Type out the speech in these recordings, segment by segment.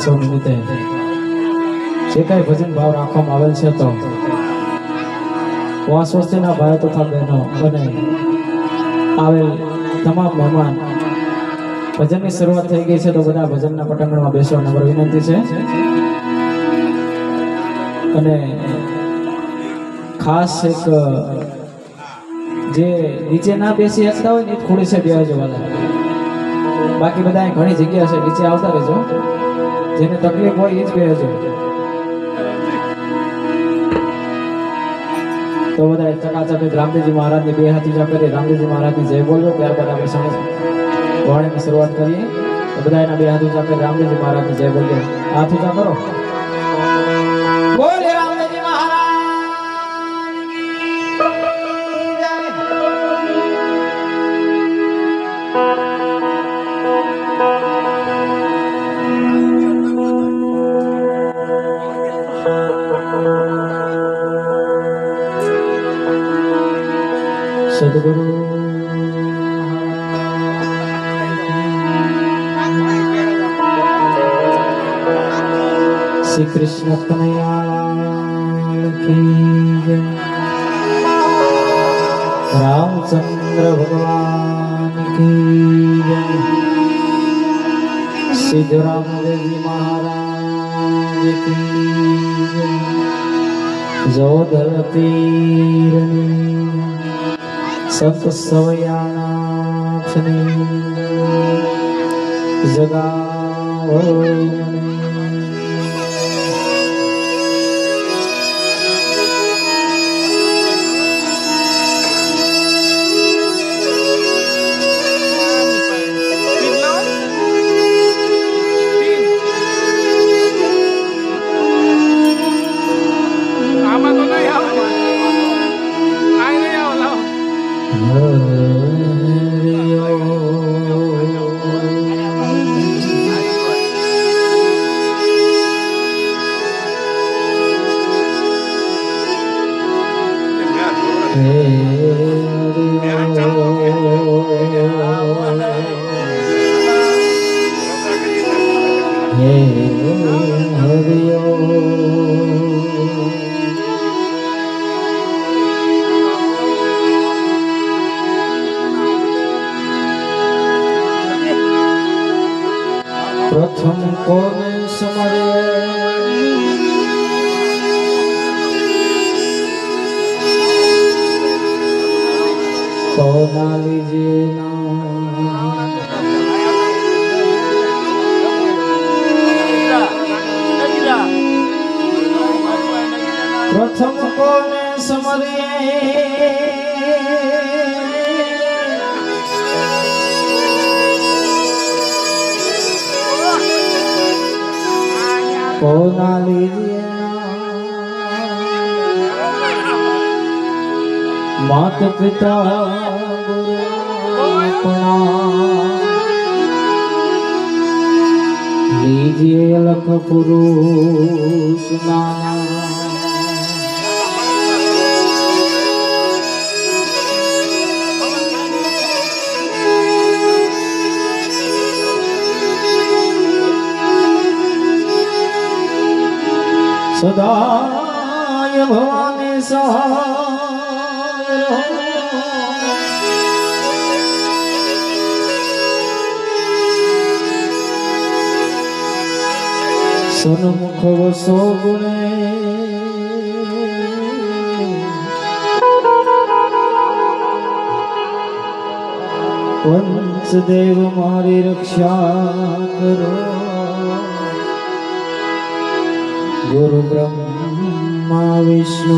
महोत्सव निमित्ते जे कई भजन भाव राखवामां आवेल छे तो वासवस्तीना भाई तथा बहनों अने आवेल तमाम मेहमान भजन की शुरुआत थई गई है तो बधा भजन पटांगण में बेसवा नम्र विनंती है। अने खास एक जे नीचे ना बेसी सकता हो ने थोड़ी से बेसो वाला बाकी बधा घणी जग्या है नीचे आवता रहेजो जेने तकलीफ होय ए ज बेसो तो बधा चकाचक रामदेवजी महाराज ने बे हाथ ऊंचा करे रामदेवजी महाराज की जय बोलो त्यारबाद आपणे समझ वाणी की शुरुआत करिए तो बधा एना बे हाथ ऊंचा करे रामदेवजी महाराज की जय बोलिए हाथ ऊंचा करो बोले रामदेवजी सद्गुरु श्री कृष्ण कन्हैया की जय। रामचंद्र भगवान की जय। सिद्धरामदेवजी महाराज की जय। जोधर पीरनी संत सवयानाथनी जगावो प्रथम कोने समरे तो ना लीजिए ना प्रथम कोने समरे कोना लीजिए मात पिता गुरु अपना लीजिए अलख पुरुष नाना सदाय भवानी सहाय सन्मुख वसो गुणे पंचदेव मारी रक्षा करो गुरु ब्रह्मा विष्णु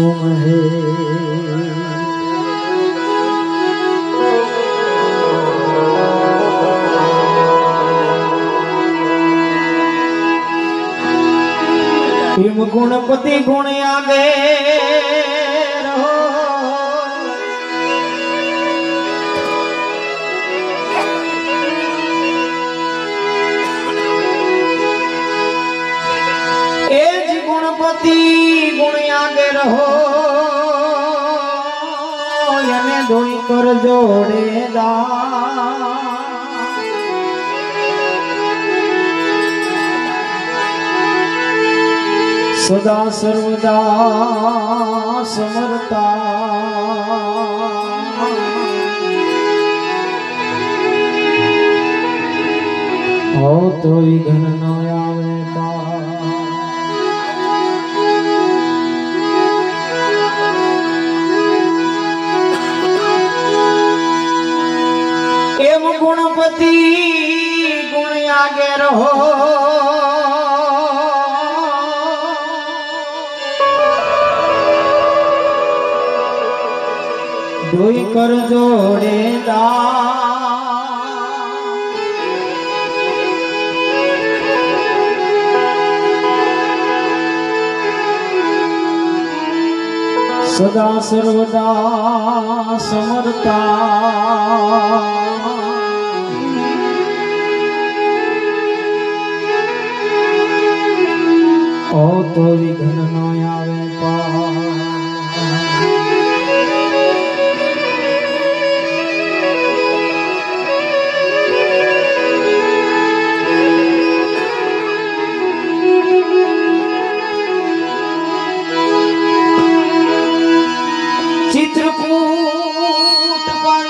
महेश गुणपति गुण आगे रहो गुणपति गुण आगे रहो यने धोई कर जोड़े दा सदा सर्वदा समर्था हो तो विघ्न न आवेता एम गुणपति गुण आगे रहो दोई कर जोड़े दा सदा सर्वदा समर्था ओ तो विघ्न न आवे चित्रकूट पर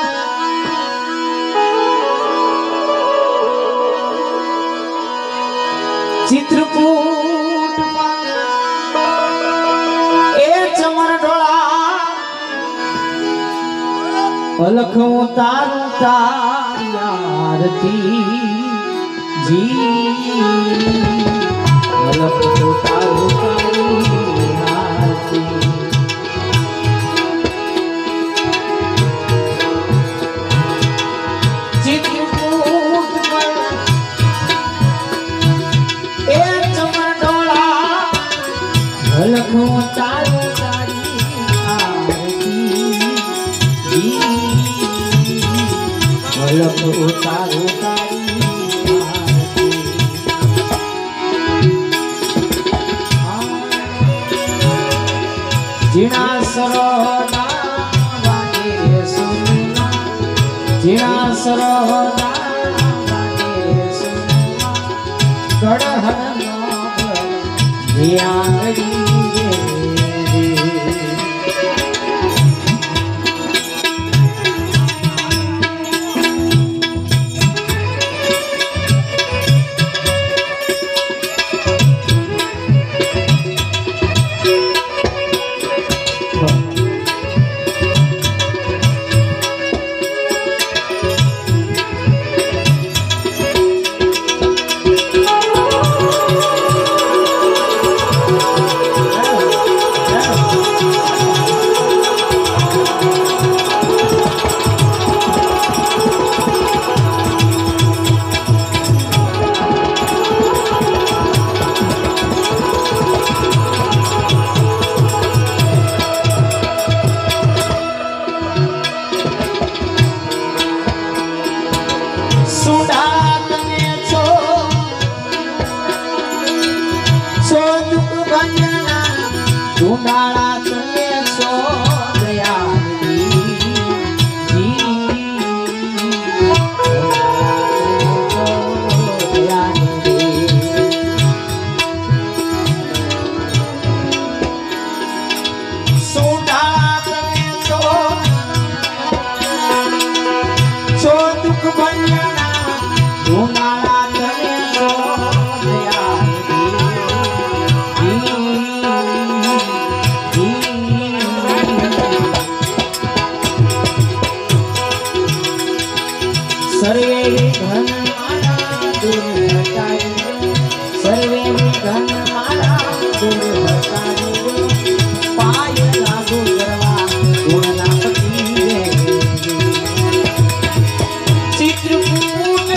चित्रकूट पर ए चमर डोला अलख उतारू तारी आरती जी अलख उतारू तारी आरती लखो तारो तारी आरती लखो तारो तारी आरती जीना सरोदा वागे सुना जीना सरोदा वागे सुना गढ़ आंगड़ी उंडाला तने सो दयाली जी सोडाला तने सो दुख बन्याना उंडाला तने सो सर्वे विघ्न माला दूर हटाई सर्वे विघ्न माला दूर हटाई पाय लागू करवा गुणनापति चित्रकूट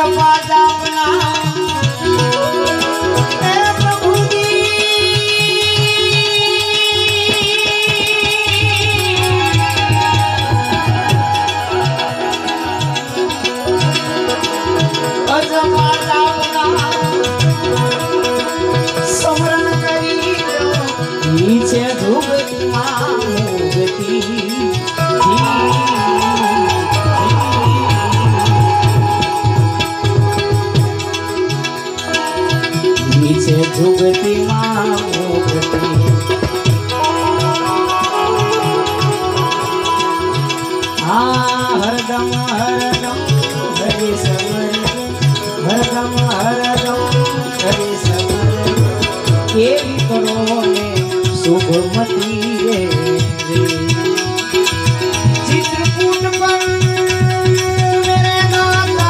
झुगती मामुगती हरदम हरदम हरि समर हरदम हरदम हरि समर केवी करो ने शुभमती रे चित्रकूट पर मेरे नाथा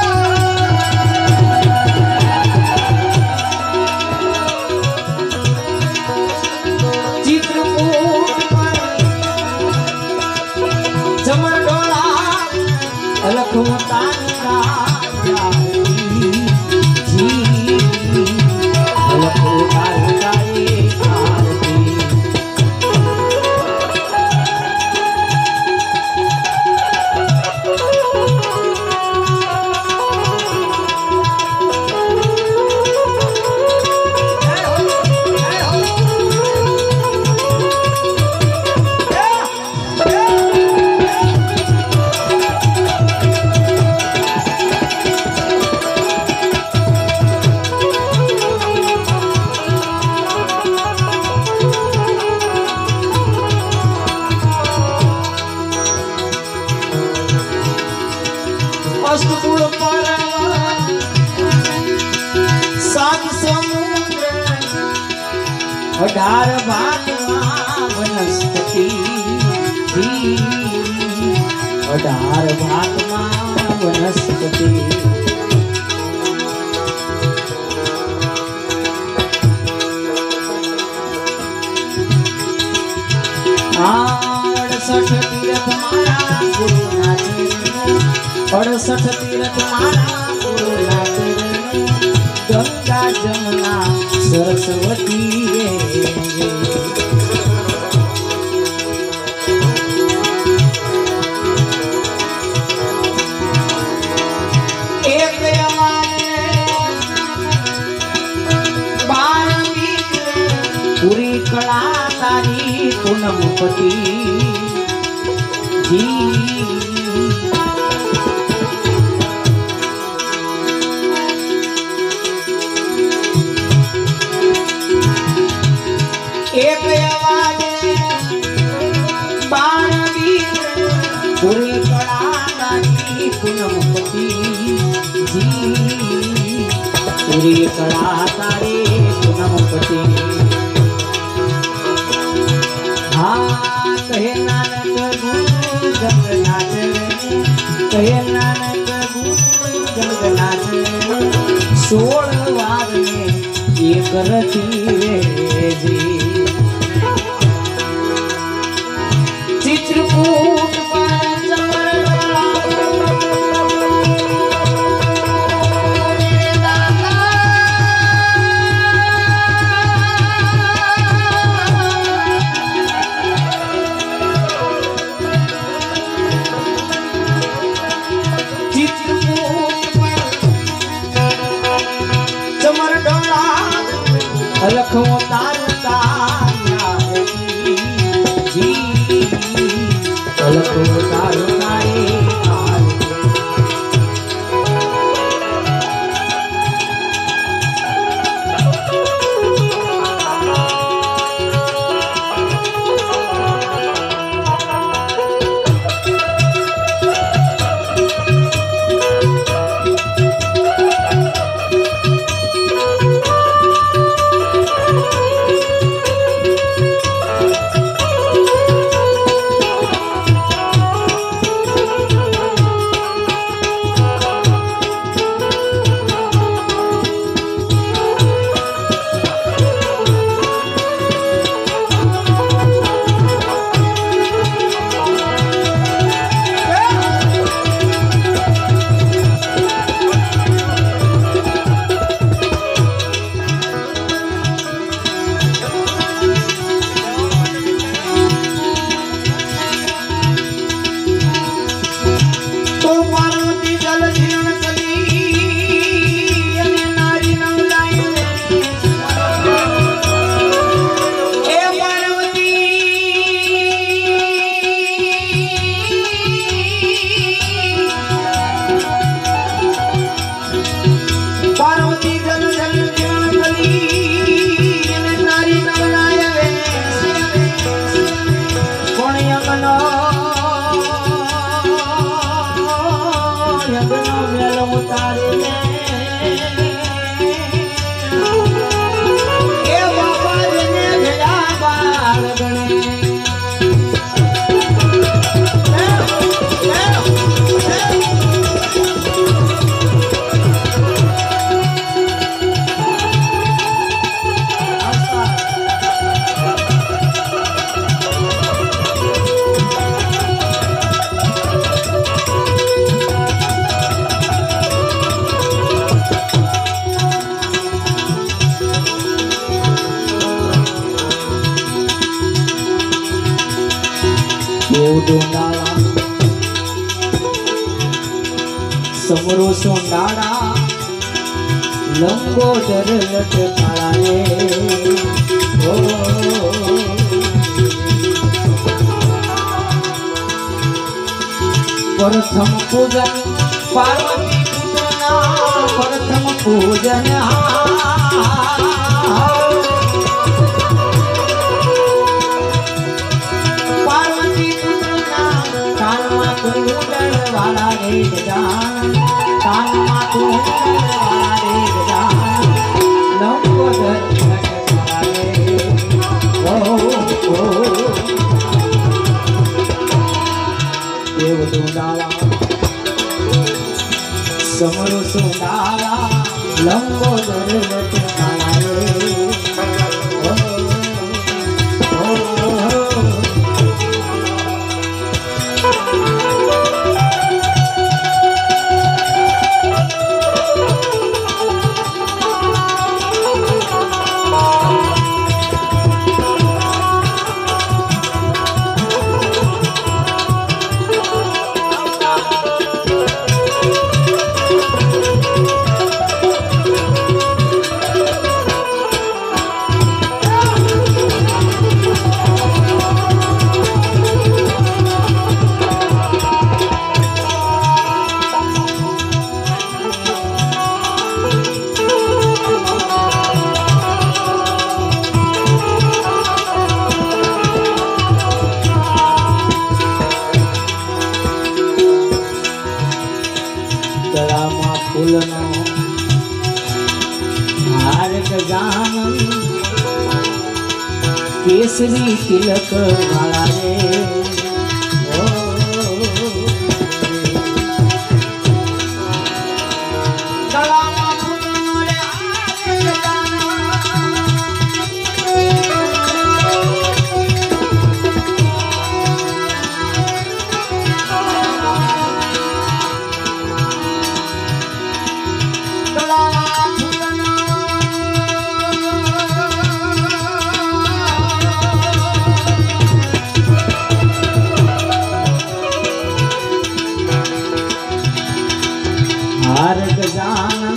अलखो तारा जी अलखो तारा आरती अष्टपुर सात समुद्र 18 भागમાં वनस्पति 18 भागમાં वनस्पति अड़सठ तीर्थ मारा गुरुना 68 तीर्थ मारा गुरुना गंगा जमुना सरस्वती एक पूरी कला तारी पूनमपति जी एक आवाज बाणवीर पूरी कला तारी पूनमपति जी पूरी कला तारी पूनमपति हाँ कहे नानक गुरु जगन्नाथ कहे नानक गुरु जगन्नाथ 16 वार में एक रती रे जी चित्रकूट पर चमर अलखो तारू तारा जी समरो सोंडाड़ा लंबोदर लटकाड़ा रे ओ प्रथम पूजन पार्वती पुतना प्रथम पूजन पार्वती पुतना कानमा कुंडल वाला रे गजान कानमा कुंडल वाला रे गजान लंबोदर लटकाड़ा रे ओ देव डोंडाला समरो सोंडाला लंबोदर लटकाड़ा रे फूलनो हार गजानन केसरी तिलक वाला रे ओ गलामा फूलनो रे हार गजानन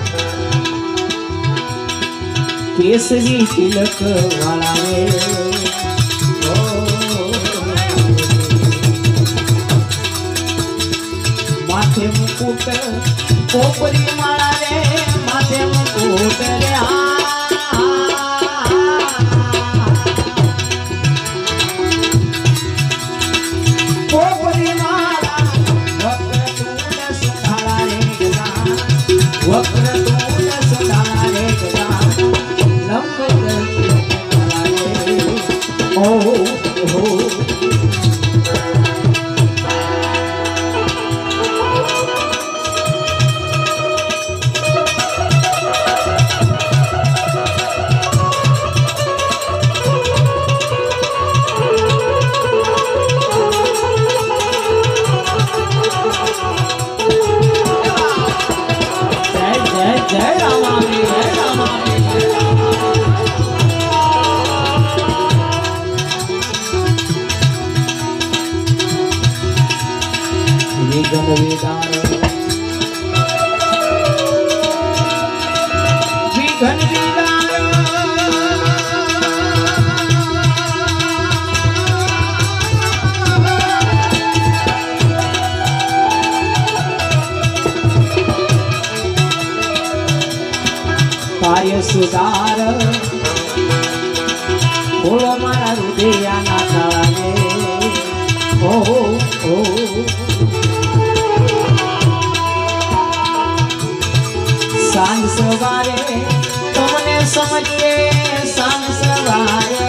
केसरी तिलक वाला रे ओ माथे मुकुट पोपरी माला रे माथे मुकुट रे पोपरी माला वक्रतुंड सुंदरा रे गजानन लंबोदर लटकाड़ा रे ओ जय रामा जय रामा विघ्न विदार विघ्न विदार पाय सुधार बोलो मारा हृदया ना ताला रे ओ सवारे तुमने समझिए शाम सवारे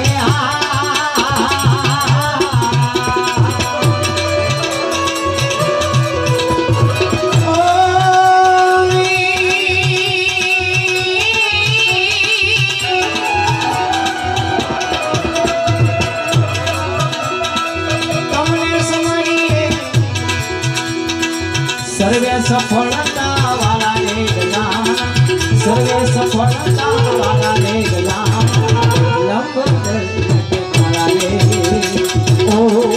सर्वे सफलता वाला रे गला सर्वे सफलता वाला रे गला लंबोदर वाला रे ओ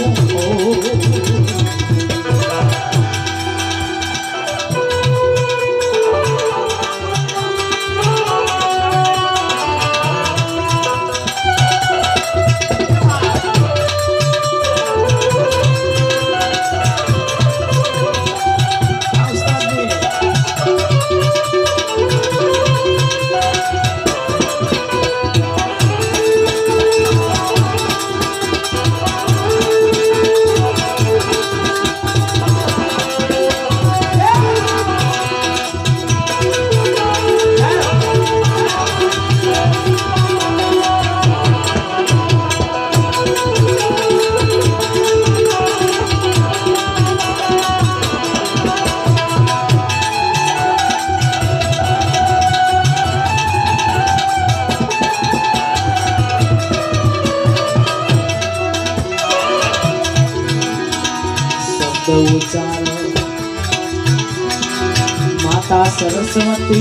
उचारो माता सरस्वती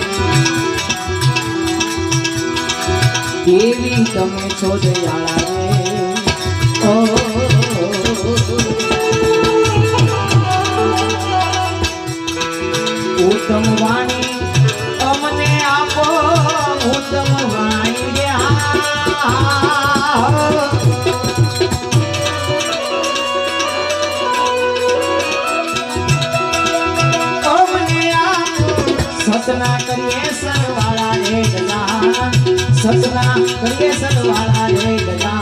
देवी तमे छो दयाळा रे ओ उत्तम वाणी अमने आपो उत्तम वाणी रे सतना करिए सरवाला रे गला सतना करिए सरवाला रे गला